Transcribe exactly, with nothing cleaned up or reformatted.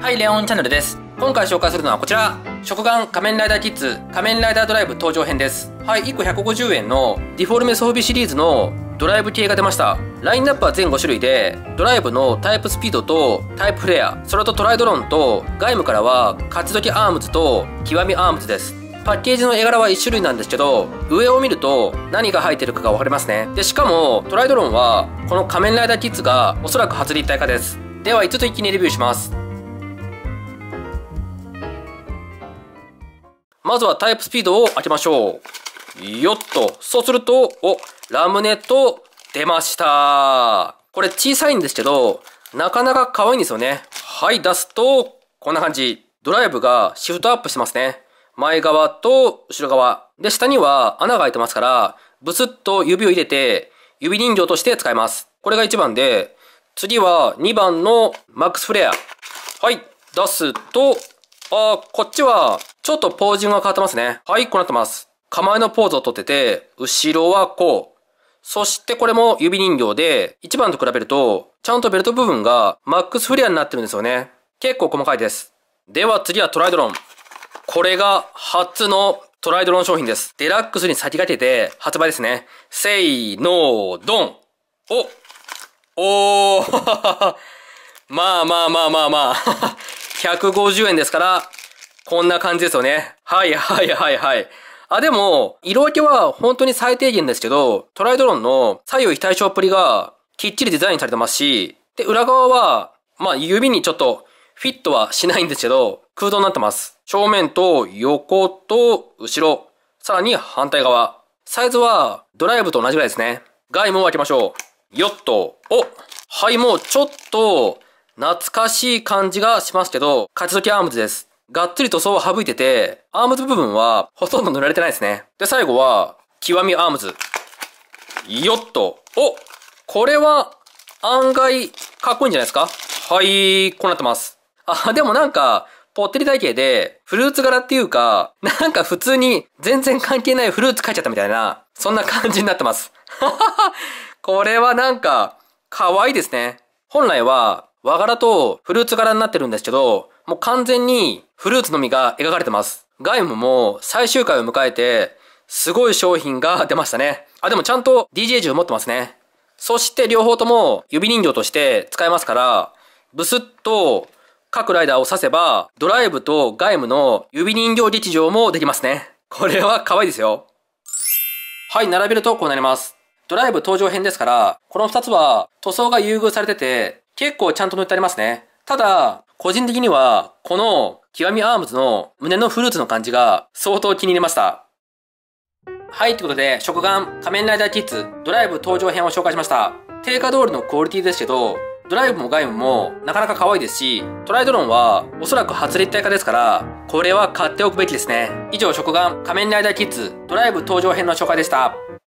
はい、レオンチャンネルです。今回紹介するのはこちら。食玩仮面ライダーキッズ仮面ライダードライブ登場編です。はい、いっこひゃくごじゅうえんのディフォルメ装備シリーズのドライブ系が出ました。ラインナップは全ご種類で、ドライブのタイプスピードとタイプフレア、それとトライドロンと、外務からは勝ち時アームズと極みアームズです。パッケージの絵柄はいち種類なんですけど、上を見ると何が入ってるかが分かりますね。で、しかもトライドロンはこの仮面ライダーキッズがおそらく初立体化です。では、いつつつ一気にレビューします。まずはタイプスピードを開けましょう。よっと。そうすると、お、ラムネット出ました。これ小さいんですけど、なかなか可愛いんですよね。はい、出すと、こんな感じ。ドライブがシフトアップしてますね。前側と後ろ側。で、下には穴が開いてますから、ブスッと指を入れて、指人形として使えます。これがいちばんで、次はにばんのマックスフレア。はい、出すと、あー、こっちは、ちょっとポージングが変わってますね。はい、こうなってます。構えのポーズをとってて、後ろはこう。そしてこれも指人形で、いちばんと比べると、ちゃんとベルト部分がマックスフレアになってるんですよね。結構細かいです。では次はトライドロン。これが初のトライドロン商品です。デラックスに先駆けて発売ですね。せいのードン。お、おー、まあまあまあまあまあ、ひゃくごじゅうえんですから、こんな感じですよね。はいはいはいはい。あ、でも、色分けは本当に最低限ですけど、トライドロンの左右非対称っぷりがきっちりデザインされてますし、で、裏側は、まあ指にちょっとフィットはしないんですけど、空洞になってます。正面と横と後ろ、さらに反対側。サイズはドライブと同じぐらいですね。外務を開けましょう。よっと。お、はい、もうちょっと懐かしい感じがしますけど、勝ち時アームズです。がっつり塗装を省いてて、アームズ部分はほとんど塗られてないですね。で、最後は、極みアームズ。よっと。お、これは案外かっこいいんじゃないですか？はい、こうなってます。あ、でもなんか、ぽってり体型で、フルーツ柄っていうか、なんか普通に全然関係ないフルーツ描いちゃったみたいな、そんな感じになってます。これはなんか、可愛いですね。本来は、和柄とフルーツ柄になってるんですけど、もう完全にフルーツのみが描かれてます。外務も最終回を迎えて、すごい商品が出ましたね。あ、でもちゃんと ディージェー 銃持ってますね。そして両方とも指人形として使えますから、ブスッと各ライダーを刺せば、ドライブと外務の指人形劇場もできますね。これは可愛いですよ。はい、並べるとこうなります。ドライブ登場編ですから、このふたつは塗装が優遇されてて、結構ちゃんと塗ってありますね。ただ、個人的には、この極みアームズの胸のフルーツの感じが相当気に入りました。はい、ということで、食玩仮面ライダーキッズドライブ登場編を紹介しました。定価通りのクオリティですけど、ドライブも外務もなかなか可愛いですし、トライドロンはおそらく初立体化ですから、これは買っておくべきですね。以上、食玩仮面ライダーキッズドライブ登場編の紹介でした。